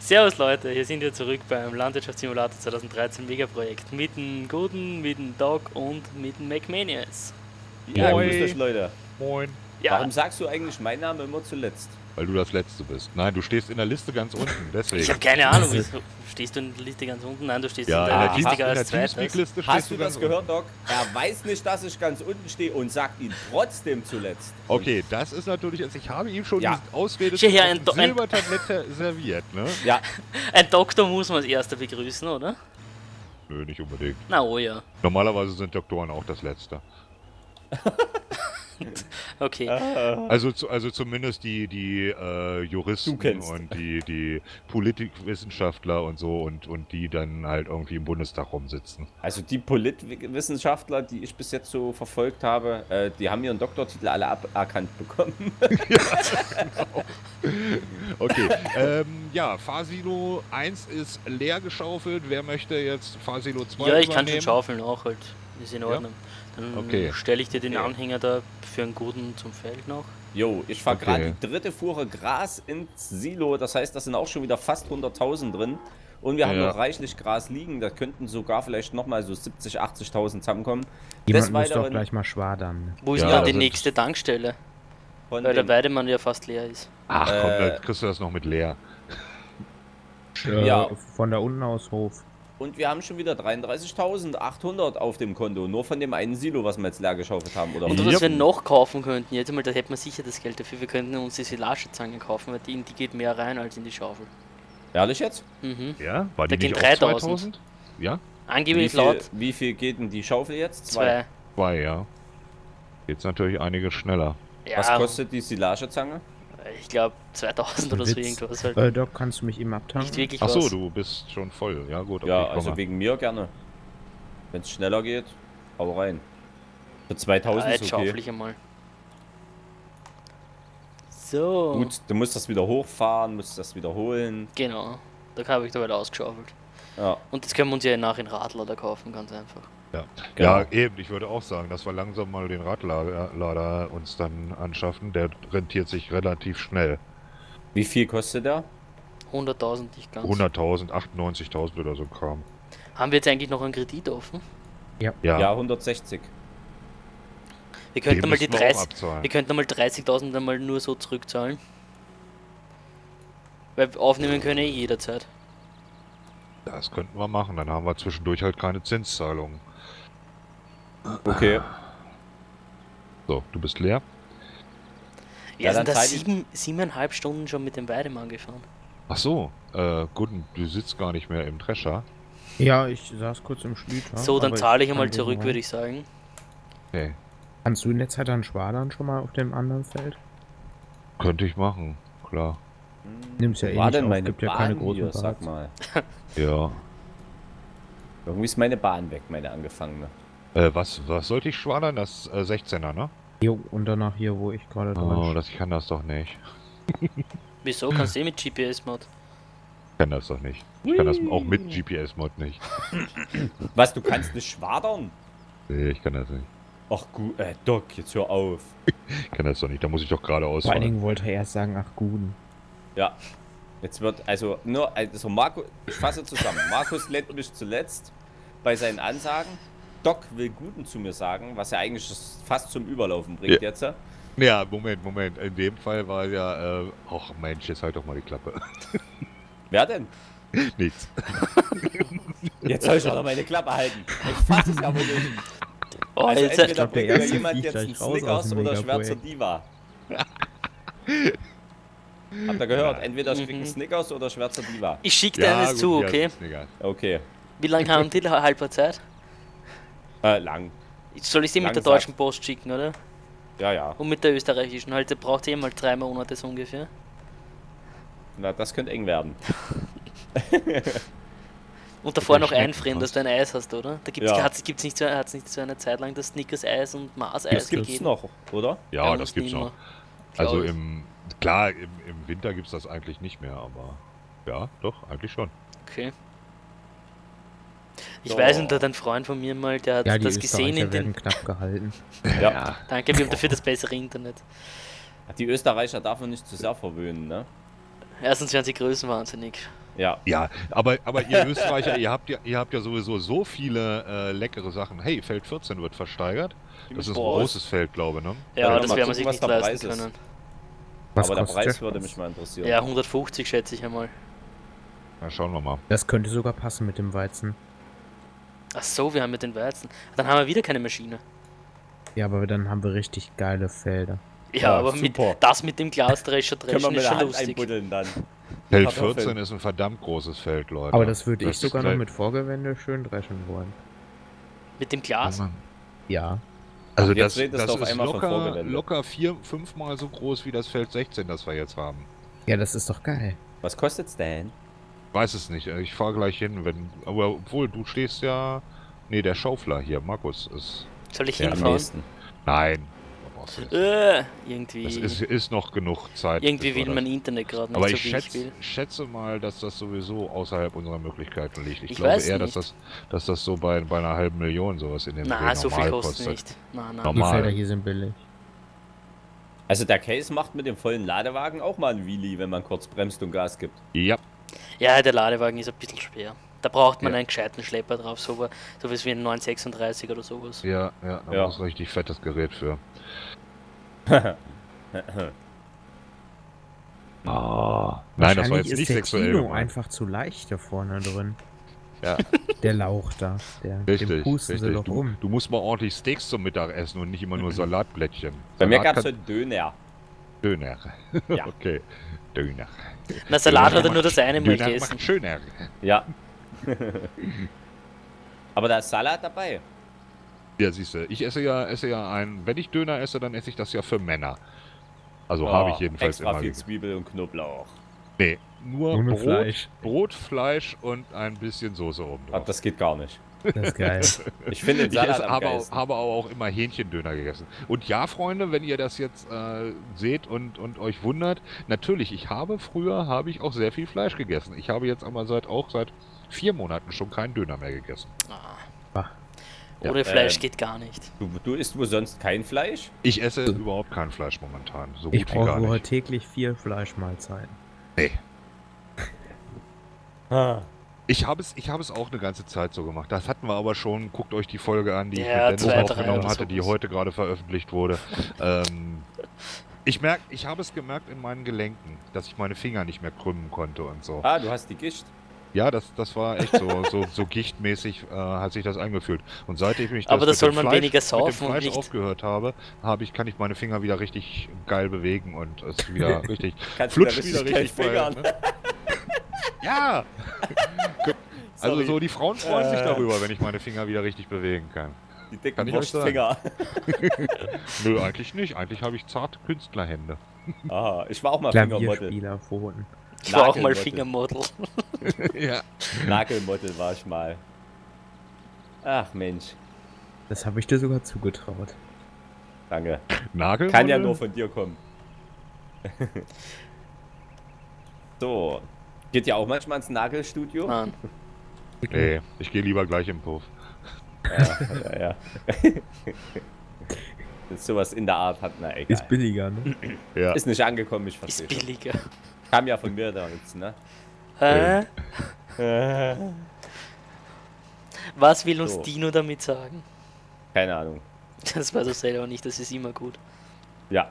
Servus Leute, hier sind wir zurück beim Landwirtschaftssimulator 2013 Megaprojekt mit dem Guten, mit dem Doc und mit dem McManius. Ja, grüß euch Leute. Moin. Ja. Warum sagst du eigentlich meinen Namen immer zuletzt? Weil du das Letzte bist. Nein, du stehst in der Liste ganz unten, deswegen. Ich habe keine Ahnung, wieso stehst du in der Liste ganz unten? Nein, du stehst Ja, in in der der wichtiger als Teamspeak-Liste zweites. stehst Hast du das ganz gehört, Doc? Er weiß nicht, dass ich ganz unten stehe und sagt ihn trotzdem zuletzt. unten. Okay, das ist natürlich, also ich habe ihm schon Ja. die Ausrede Schau her, zum ein Silbertablett serviert, ne? Ja, Ein Doktor muss man als erster begrüßen, oder? Nö, nicht unbedingt. Na oh ja. Normalerweise sind Doktoren auch das Letzte. Okay. Also zumindest die Du Juristen kennst. und die Politikwissenschaftler und so und die dann halt irgendwie im Bundestag rumsitzen. also die Politwissenschaftler, die ich bis jetzt so verfolgt habe, die haben ihren Doktortitel alle aberkannt bekommen. Okay, ja, Fahrsilo 1 ist leer geschaufelt. Wer möchte jetzt Fahrsilo 2 Ja, ich kann schon übernehmen? schaufeln auch halt. Ist in Ordnung. Dann Okay. stelle ich dir den Okay. Anhänger da für einen Guten zum Feld noch. Jo, ich fahre Okay. gerade die dritte Fuhre Gras ins Silo, das heißt, da sind auch schon wieder fast 100.000 drin. Und wir haben Ja. noch reichlich Gras liegen, da könnten sogar vielleicht nochmal so 70.000, 80.000 zusammenkommen. Jemand Des muss doch Weiteren gleich mal schwadern. Wo ist Ja, denn dann die also- nächste Tankstelle? von Weil der den, Weidemann ja fast leer ist. Ach komm, da Äh, kriegst du das noch mit leer. Ja. Von da unten aus Hof. und wir haben schon wieder 33.800 auf dem Konto, nur von dem einen Silo, was wir jetzt leer geschaufelt haben. Oder Und Ja. was wir noch kaufen könnten, jetzt einmal, da hätten wir sicher das Geld dafür, wir könnten uns die Silagezange kaufen, weil die geht mehr rein als in die Schaufel. Ehrlich jetzt? Mhm. Ja, war Da die gehen nicht auch 3000. 2000? Ja, Angeblich laut Wie viel geht denn die Schaufel jetzt? 2. 2, ja. Jetzt natürlich einiges schneller. Ja, Was kostet die Silagezange? ich glaube 2000 oder so Witz. irgendwas halt. Doc, kannst du mich eben abtanken? Nicht wirklich Ach so, was. du bist schon voll. Ja gut, okay, Ja, ich also komme. wegen mir gerne. Wenn es schneller geht, hau rein. Für 2000 Jetzt ist okay. schaufel ich einmal. So. Gut, du musst das wieder hochfahren, musst das wiederholen. Genau. Da habe ich da weiter ausgeschaufelt. Ja, Und das können wir uns ja nach in Radlader kaufen, ganz einfach. Ja. Genau. Ja, eben, ich würde auch sagen, dass wir langsam mal den Radlader uns dann anschaffen. Der rentiert sich relativ schnell. wie viel kostet der? 100.000 nicht ganz. 100.000, 98.000 oder so Kram. Haben wir jetzt eigentlich noch einen Kredit offen? Ja, Ja, 160. Wir könnten den mal die müssen wir auch 30, abzahlen. wir könnten mal 30.000 einmal nur so zurückzahlen. Weil aufnehmen können eh jederzeit. Das könnten wir machen, dann haben wir zwischendurch halt keine Zinszahlungen. Okay. So, du bist leer? Wir Ja, sind dann da zahl ich- 7,5 Stunden schon mit dem Weidemann gefahren. Ach so, gut, du sitzt gar nicht mehr im Drescher. Ja, ich saß kurz im Schlüter. So, dann aber zahle ich kann einmal so zurück, rein. würde ich sagen. Okay, Kannst du in der Zeit dann schwadern schon mal auf dem anderen Feld? könnte ich machen, klar. Nimm's ja eh War nicht denn auf, meine gibt ja Bahn keine großen hier, sag Parts. mal. Ja. Irgendwie ist meine Bahn weg, meine angefangene. Was sollte ich schwadern? Das 16er, ne? Jo, und danach hier, wo ich gerade Oh, dran ich kann das doch nicht. Wieso? Kannst du eh mit GPS-Mod? Ich kann das doch nicht. Ich kann das auch mit GPS-Mod nicht. Was, du kannst nicht schwadern? Nee, ich kann das nicht. Ach gut, Doc, jetzt hör auf. Ich kann das doch nicht, da muss ich doch geradeaus Vor allen fahren. Dingen wollte er erst sagen, ach Guden. Ja. Jetzt wird, also nur, also Marco, ich fasse zusammen. Markus nennt mich zuletzt bei seinen Ansagen. Doc will Guten zu mir sagen, was er eigentlich fast zum Überlaufen bringt Ja. jetzt. Ja, Moment. In dem Fall war ja, ach Mensch, jetzt halt doch mal die Klappe. Wer denn? Nichts. Jetzt soll ich auch noch meine Klappe halten. Ich fasse es aber nicht. Oh, Also jetzt, entweder glaub, der bringt mir erste jemand fliegt jetzt einen gleich raus aus Snickers dem oder Schwärzer Megaprojekt. Diva. Habt ihr gehört? Entweder ich krieg einen Mhm. Snickers oder Schwärzer Diva. ich schicke dir eines gut, zu, ja, okay? ist mir egal. Okay. Wie lange haben die halber Zeit? Lang. Soll ich sie mit der Langsam. deutschen Post schicken, oder? Ja, ja. Und mit der österreichischen halt, der braucht eh mal 3 Monate so ungefähr. Na, das könnte eng werden. Und davor den noch Schnecken einfrieren, dass fast. du ein Eis hast, oder? Da gibt's, Ja. hat's nicht so eine Zeit lang das Snickers-Eis und Mars-Eis Das gibt's gegeben. noch, oder? Ja, Bei das uns gibt's nicht noch. mehr, Also glaub ich. klar, im Winter gibt's das eigentlich nicht mehr, aber ja, doch, eigentlich schon. Okay. Ich So. weiß nicht, da hat ein Freund von mir mal, der hat Ja, die das gesehen Österreicher in werden den... knapp gehalten. Ja. Danke, wir haben dafür das bessere Internet. Die Österreicher darf man nicht zu sehr verwöhnen, ne? Erstens werden sie größenwahnsinnig. Ja. Ja, aber ihr Österreicher, ihr habt ja sowieso so viele leckere Sachen. Hey, Feld 14 wird versteigert. Das ist ein Boah. großes Feld, glaube ich, ne? Ja, Ja, das mal werden wir gucken, sich was nicht der leisten Preis ist. können. Was Aber der kostet Preis der? würde mich mal interessieren. Ja, 150 schätze ich einmal. Na, schauen wir mal. Das könnte sogar passen mit dem Weizen. Ach so, wir haben mit den Weizen. Dann haben wir wieder keine Maschine. Ja, aber dann haben wir richtig geile Felder. Ja, Ja, aber super. das mit dem Glasdrescher Können wir dreschen mit ist der schon Hand lustig. einbuddeln dann. Feld Kartoffeln. 14 ist ein verdammt großes Feld, Leute. Aber das würde ich ist sogar noch gleich- mit Vorgewende schön dreschen wollen. Mit dem Glas? Ja. Also Ach, jetzt das redest du auf ist einmal von locker, Vorgewende. locker 4-5 Mal so groß wie das Feld 16, das wir jetzt haben. Ja, das ist doch geil. Was kostet's denn? Weiß es nicht, ich fahre gleich hin, wenn. Aber obwohl, du stehst ja. Nee, der Schaufler hier, Markus, ist. Soll ich Ja, Am hinfahren? nächsten. Nein. da brauchst du nicht. Irgendwie. Es ist noch genug Zeit. Irgendwie bis wir will das- mein Internet gerade nicht Aber so, ich wie ich will. schätze mal, dass das sowieso außerhalb unserer Möglichkeiten liegt. Ich Ich glaube weiß eher, nicht. dass das so bei einer halben Million sowas in dem Na, Dreh so viel normal kostet kostet. nicht. Na, na. Normal. Die Felder hier sind billig. Also der Case macht mit dem vollen Ladewagen auch mal ein Wheelie, wenn man kurz bremst und Gas gibt. Ja, Ja, der Ladewagen ist ein bisschen schwer. Da braucht man Ja. einen gescheiten Schlepper drauf, so wie ein 936 oder sowas. ja, da Ja. muss richtig fettes Gerät für. Ah. Nein, das war jetzt Wahrscheinlich nicht ist der sexuell. Kino gemeint. einfach zu leicht da vorne drin. Ja, Der Lauch da. Den richtig. pusten sie richtig. doch um. Du musst mal ordentlich Steaks zum Mittagessen und nicht immer nur Salatblättchen. Bei mir Salat gab's kann- heute Döner. Döner. Ja. Okay. Döner. Na, Salat Döner hat er nur macht- das eine Mal Döner gegessen. macht schöner. Ja. Aber da ist Salat dabei. Ja, siehst du, ich esse ja ein, wenn ich Döner esse, dann esse ich das ja für Männer. Also habe ich jedenfalls extra immer viel gegessen. Zwiebel und Knoblauch. Nee, nur Ohne Brot, Fleisch. Brot, Fleisch und ein bisschen Soße oben Aber drauf. das geht gar nicht. Das ist geil. Ich finde den Ich Salat esse, am habe, geilsten. habe aber auch immer Hähnchendöner gegessen. Und ja, Freunde, wenn ihr das jetzt seht und euch wundert, natürlich, früher habe ich auch sehr viel Fleisch gegessen. Ich habe jetzt aber seit 4 Monaten schon keinen Döner mehr gegessen. Bah. Ohne Ja, Fleisch geht gar nicht. Du isst wohl sonst kein Fleisch? Ich esse überhaupt kein Fleisch momentan. So Ich gut wie gar brauche wohl nicht. täglich 4 Fleischmahlzeiten. Nee. Ah. Ich habe es auch eine ganze Zeit so gemacht. Das hatten wir aber schon. Guckt euch die Folge an, die ich Ja, mit 2, Dennis 3 aufgenommen oder hatte, die sowas. heute gerade veröffentlicht wurde. Ich habe es gemerkt in meinen Gelenken, dass ich meine Finger nicht mehr krümmen konnte und so. Ah, du hast die Gischt. Ja, das war echt so gichtmäßig hat sich das angefühlt. Und seitdem ich Aber das da mit soll dem man Fleisch, weniger mit saufen dem und Fleisch nicht- aufgehört habe, kann ich meine Finger wieder richtig geil bewegen und es ist wieder richtig Kannst du da flutscht wieder richtig richtig geil bei, fingern. ne? Ja! Also Sorry. so, die Frauen freuen sich darüber, wenn ich meine Finger wieder richtig bewegen kann. Die dicken Kann ich euch sagen. Wurstfinger. Nö, eigentlich nicht. Eigentlich habe ich zarte Künstlerhände. Ah, ich war auch mal Fingermodel. Klavierspielerpfoten. Ich war auch mal Nagelmodel. Fingermodel. Ja. Nagelmodel war ich mal. Ach Mensch, Das habe ich dir sogar zugetraut. danke. Nagel? Kann ja nur von dir kommen. So, geht ja auch manchmal ins Nagelstudio? Nein. Nee, ich gehe lieber gleich im Puff. Ja, ja. Sowas in der Art hat, na egal. Ist billiger, ne? Ja. Ist nicht angekommen, ich Ist verstehe schon. billiger. Kam ja von mir da jetzt, ne? Was will uns So. Dino damit sagen? Keine Ahnung. Das weiß er selber nicht, das ist immer gut. Ja.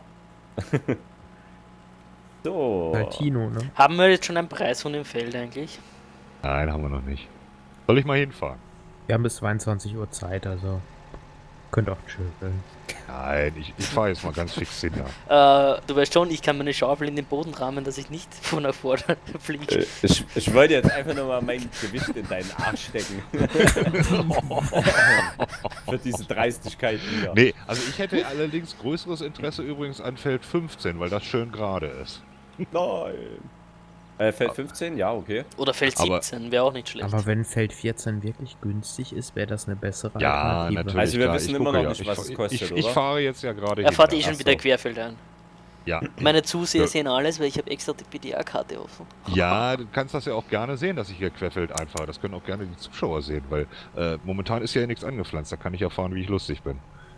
So. Halt Tino, ne? Haben wir jetzt schon einen Preis von dem Feld eigentlich? Nein, haben wir noch nicht. Soll ich mal hinfahren? Wir haben bis 22 Uhr Zeit, also könnt auch chillen. Nein, ich fahre jetzt mal ganz fix hin. Ja. Du weißt schon, ich kann meine Schaufel in den Boden rammen, dass ich nicht von nach vorne fliege. Ich wollte jetzt einfach nur mal mein Gewicht in deinen Arsch stecken. Für diese Dreistigkeit hier. Nee, also ich hätte allerdings größeres Interesse übrigens an Feld 15, weil das schön gerade ist. Nein. Feld 15? Ja, okay. Oder Feld Aber- 17, wäre auch nicht schlecht. Aber wenn Feld 14 wirklich günstig ist, wäre das eine bessere Ja, Alternative. natürlich. Also wir klar, wissen ich immer gucke noch nicht, was es kostet, ich oder? fahre jetzt ja gerade Er fährt eh hin. schon Ach wieder so. Querfeld ein. Ja. Meine Zuseher Ja. sehen alles, weil ich habe extra die PDA-Karte offen. Ja, du kannst das ja auch gerne sehen, dass ich hier querfeld einfahre. Das können auch gerne die Zuschauer sehen, weil momentan ist ja nichts angepflanzt. Da kann ich erfahren, wie ich lustig bin.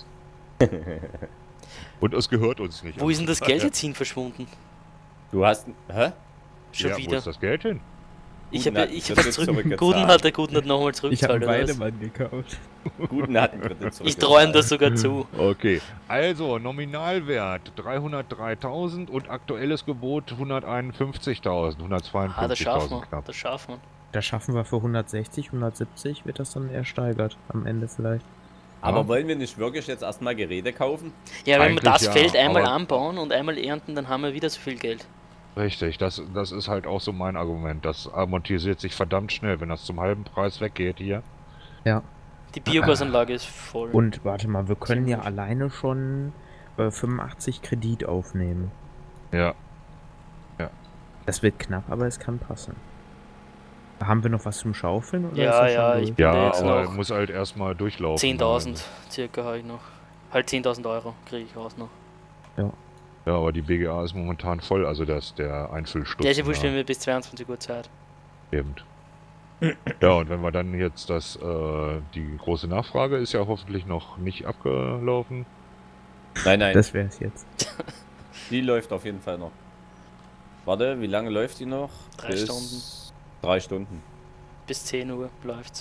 Und es gehört uns nicht. Wo ist denn das Geld jetzt hin verschwunden? Du hast... Hä? Schon Ja, wo wieder. ist das Geld hin? Ich habe hat ich einen hab Kredit zurück. zurückgezahlt. Guten hat nochmal Ich habe zurückgezahlt. oder was? Weidemann gekauft. Guten hat einen Kredit Ich zurückgezahlt. traue ihm das sogar zu. Okay, also Nominalwert 303.000 und aktuelles Gebot 151.000, 152.000 Das schaffen wir. knapp. Das schaffen wir. Da schaffen wir für 160, 170 wird das dann ersteigert. Am Ende vielleicht. Aber Ja. wollen wir nicht wirklich jetzt erstmal Geräte kaufen? Ja, wenn wir Eigentlich das ja, Feld einmal aber- anbauen und einmal ernten, dann haben wir wieder so viel Geld. Richtig, das ist halt auch so mein Argument. Das amortisiert sich verdammt schnell, wenn das zum halben Preis weggeht hier. Ja. Die Biogasanlage ist voll. Und warte mal, wir können ja Ziemlich. alleine schon 85 Kredit aufnehmen. Ja, Das wird knapp, aber es kann passen. Haben wir noch was zum Schaufeln? Oder Ja, ist das schon ja, durch? ich bin da ja, jetzt aber noch muss halt erstmal durchlaufen. 10.000 circa habe ich noch. Halt 10.000 Euro kriege ich raus noch. Ja, aber die BGA ist momentan voll, also der Einfüllstutzen. Ja, ist ja wurscht, wenn wir bis 22 Uhr Zeit. Eben. Ja, und wenn wir dann jetzt die große Nachfrage ist ja hoffentlich noch nicht abgelaufen. Nein, Das wäre es jetzt. die läuft auf jeden Fall noch. Warte, wie lange läuft die noch? 3 Stunden. 3 Stunden. Bis 10 Uhr läuft's.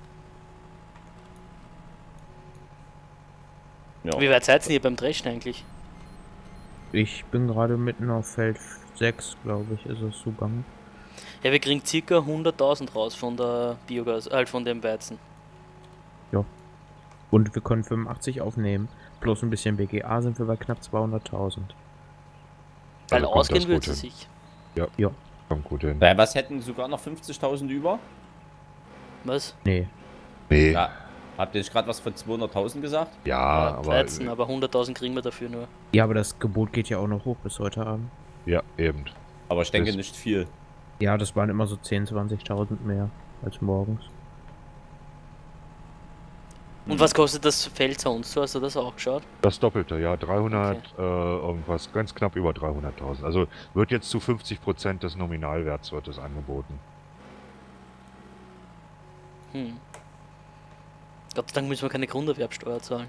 Ja. Wie weit seid ihr beim Dreschen eigentlich? Ich bin gerade mitten auf Feld 6, glaube ich, ist es zugange. Ja, wir kriegen ca. 100.000 raus von der Biogas, halt von dem Weizen. Und wir können 85 aufnehmen. Plus ein bisschen BGA sind wir bei knapp 200.000. Weil Also kommt ausgehen das wird gut sie hin. sich. Kommt gut hin. Was hätten sogar noch 50.000 über? Was? Nee. Nee, Ja. Habt ihr nicht gerade was von 200.000 gesagt? ja, aber 13, aber 100.000 kriegen wir dafür nur. Ja, aber das Gebot geht ja auch noch hoch bis heute Abend. ja, eben. Aber ich denke Das- nicht viel. Ja, das waren immer so 10.000, 20.000 mehr als morgens. Und was kostet das Feld sonst so? Hast du das auch geschaut? Das Doppelte, ja, 300, irgendwas, ganz knapp über 300.000. Also wird jetzt zu 50% des Nominalwerts wird es angeboten. Gott sei Dank müssen wir keine Grunderwerbsteuer zahlen.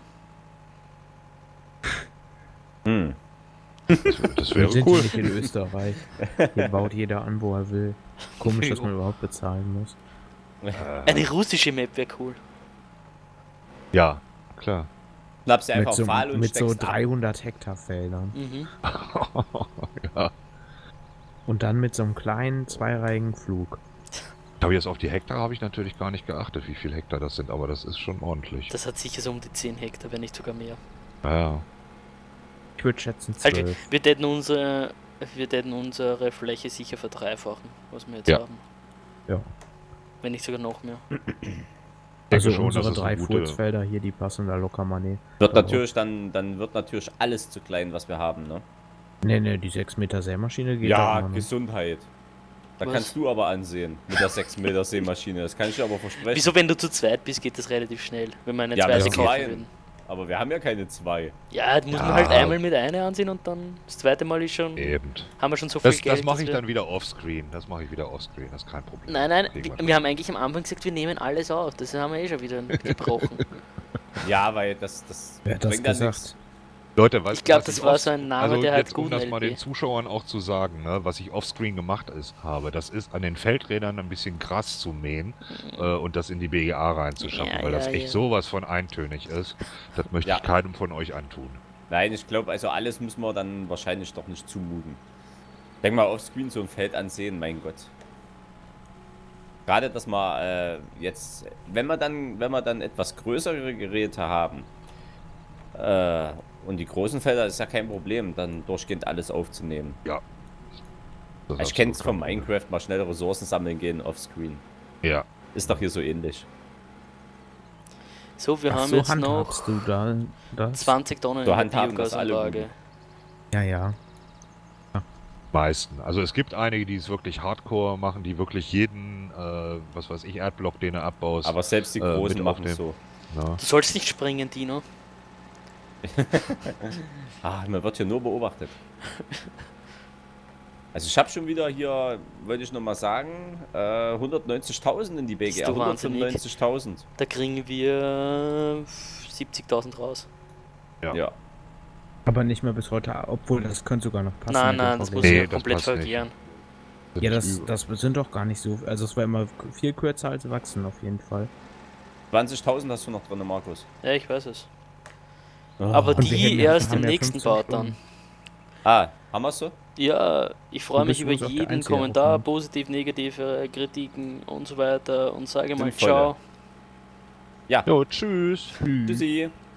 Hm. Das Wir wäre sind cool. hier nicht in Österreich. Hier baut jeder an, wo er will. Komisch, dass man überhaupt bezahlen muss. Eine russische Map wäre cool. Ja, klar. Schnapp sie einfach Mit so, fahl und mit so steckst ab. 300 Hektar Feldern. Mhm. Ja. Und dann mit so einem kleinen zweireihigen Flug. Aber jetzt auf die Hektar habe ich natürlich gar nicht geachtet, wie viel Hektar das sind, aber das ist schon ordentlich. Das hat sicher so um die 10 Hektar, wenn nicht sogar mehr. Ja, Ich würde schätzen Also 12. wir täten unsere Fläche sicher verdreifachen, was wir jetzt Ja. haben. Ja. Wenn nicht sogar noch mehr. Also schon, unsere dass es 3 eine gute- Furzfelder hier, die passen da locker mal nicht. Wird natürlich dann wird natürlich alles zu klein, was wir haben, ne? Ne, die 6 Meter Sämaschine geht Ja, da immer noch. Gesundheit. Da Was? kannst du aber ansehen mit der 6 Meter Sämaschine. Das kann ich dir aber versprechen. Wieso, wenn du zu zweit bist, geht das relativ schnell, wenn wir eine Ja, zweite mit kaufen zweien. würden. Aber wir haben ja keine 2. Ja, da muss man Ja. halt einmal mit einer ansehen und dann das zweite Mal ist schon, eben. haben wir schon so viel Das Geld. mache dass ich wir- dann wieder offscreen. Das mache ich wieder offscreen, das ist kein Problem. Nein, Kriegen wir haben eigentlich am Anfang gesagt, wir nehmen alles auf. Das haben wir eh schon wieder gebrochen. Ja, weil das Wer hat das bringt ja gesagt? nichts. Leute, was, Ich glaube, was das ich war off- so ein Name, also der halt jetzt, gut um das mal LP. den Zuschauern auch zu sagen, ne, was ich offscreen gemacht habe, das ist an den Feldrädern ein bisschen Gras zu mähen und das in die BGA reinzuschaffen, Ja, weil das ja, echt ja. sowas von eintönig ist. Das möchte Ja. ich keinem von euch antun. Nein, ich glaube, also alles müssen wir dann wahrscheinlich doch nicht zumuten. Denk mal offscreen so ein Feld ansehen, mein Gott. Gerade, dass wir jetzt, wenn wir dann etwas größere Geräte haben, und die großen Felder ist ja kein Problem, dann durchgehend alles aufzunehmen. Ja. Das ist Ich kenne es absolut von kein Problem. Minecraft, mal schnell Ressourcen sammeln gehen offscreen. Ja. Ist doch hier so ähnlich. So, wir Ach haben so, jetzt handhabst noch du da das? 20 Tonnen So in der handhaben das alle Biogasanlage. Ja, ja. Meisten. Also es gibt einige, die es wirklich hardcore machen, die wirklich jeden, was weiß ich, Erdblock, den er abbaust. Aber selbst die mit Großen machen es aufnehmen. so. ne? Du sollst nicht springen, Dino. Man wird hier nur beobachtet. Also ich habe schon wieder hier, wollte ich noch mal sagen, 190.000 in die Bist BGR. du wahnsinnig? 195.000. Da kriegen wir 70.000 raus. Ja. Ja. Aber nicht mehr bis heute, obwohl das könnte sogar noch passen. Nein, mit dem nein, das VW. muss Nee, ich ja das komplett passt nicht. verkehren. Ja, übel. das sind doch gar nicht so. Also es war immer viel kürzer als wachsen auf jeden Fall. 20.000 hast du noch drin, Markus. Ja, ich weiß es. Oh. Aber Und wir die hätten ja- erst haben im ja nächsten 15 Part dann. Stunden. Ah, haben wir so? Ja, ich freue Du mich bist über bloß auch der jeden Einzige, der Kommentar, aufnimmt. positiv, negative Kritiken und so weiter und sage mal Sinnvoll, ciao. Jo, tschüss. Tschüssi.